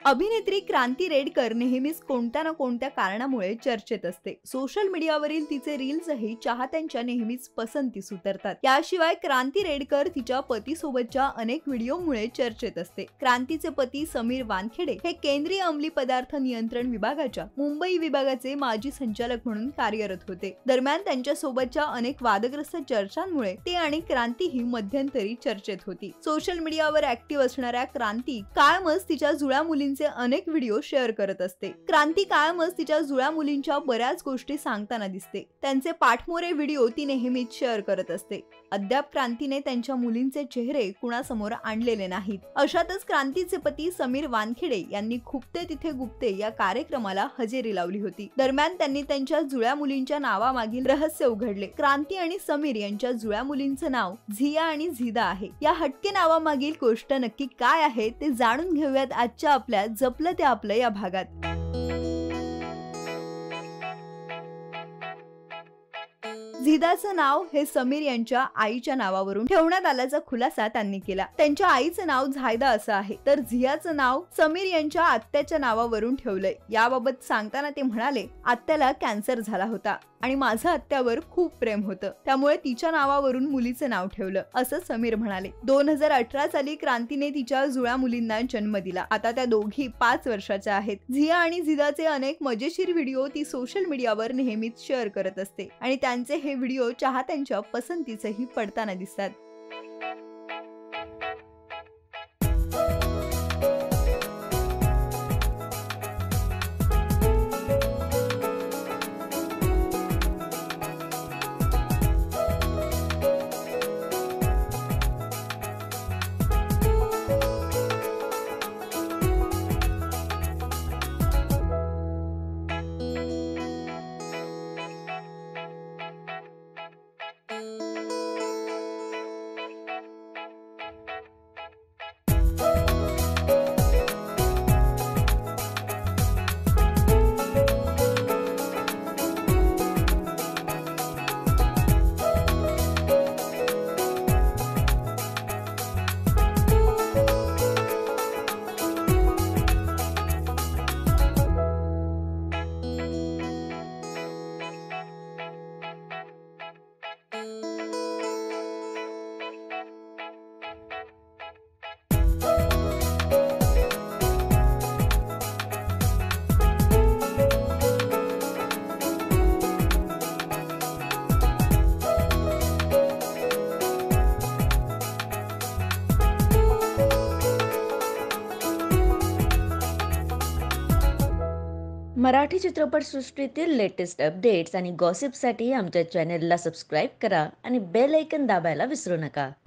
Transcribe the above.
अभिनेत्री क्रांती रेडकर नेहमीच कोणत्या ना कोणत्या कारणामुळे चर्चेत असते। सोशल मीडियावरील तिचे रील्सही चाहत्यांच्या नेहमीच पसंतीस उतरतात। याशिवाय क्रांती रेडकर तिच्या पतीसोबतच्या अनेक व्हिडिओमुळे चर्चेत असते। क्रांतीचे पती समीर वानखेडे हे केंद्रीय अंमली पदार्थ नियंत्रण विभागाच्या मुंबई विभागाचे माजी संचालक म्हणून कार्यरत होते। दरम्यान त्यांच्या सोबतच्या अनेक वादग्रस्त चर्चांमुळे ते आणि क्रांती ही मध्यंतरी चर्चेत होती। सोशल मीडियावर ऍक्टिव्ह असणाऱ्या क्रांती कायमच तिच्या जुळ्या मुलींचे अनेक व्हिडिओ शेअर करत असते। क्रांती कायमच तिच्या जुळ्या मुलींच्या बऱ्याच गोष्टी सांगताना दिसते। त्यांचे पाठमोरे व्हिडिओ ती नेहमीच शेअर करत असते। अद्याप क्रांतीने त्यांच्या मुलींचे चेहरे कुणासमोर आणलेले नाहीत। अशातच क्रांतीचे पती समीर वानखेडे यांनी खुपते तिथे गुप्ते या कार्यक्रमाला हजेरी लावली होती। दरम्यान त्यांनी त्यांच्या जुळ्या मुलींच्या नावामागील रहस्य उघडले। क्रांती आणि समीर यांच्या जुळ्या मुलींचे नाव झिया आणि झिदा आहे। या हटके नावामागील गोष्ट नक्की काय आहे ते जाणून घेऊयात आजच्या आपल्या जपलं ते आपलं या भागात। झिदाचं नाव हे समीर यांच्या आईच्या नावावरून ठेवण्यात आल्याचा खुलासा त्यांनी केला। त्यांच्या आईचं नाव झायदा असं आहे, तर झियाचं नाव समीर यांच्या आत्याच्या नावावरून ठेवलंय। याबाबत सांगताना ते म्हणाले, आत्याला कॅन्सर झाला होता आणि माझं आत्यावर खूप प्रेम होतं, त्यामुळे तिच्या नावावरून मुलीचं नाव ठेवलं, असं समीर म्हणाले। 2018 साली क्रांतीने तिच्या जुळ्या मुलींना जन्म दिला। आता त्या दोघी 5 वर्षाच्या आहेत। झिया आणि झिदाचे अनेक मजेशीर व्हिडिओ ती सोशल मीडियावर नेहमीच शेअर करत असते आणि त्यांचे हे व्हिडिओ चाहत्यांच्या पसंतीसही पडताना दिसतात। मराठी चित्रपटसृष्टीतील लेटेस्ट अपडेट्स आणि गॉसिपसाठी आमच्या चॅनेलला सबस्क्राईब करा आणि बेल आयकॉन दाबायला विसरू नका।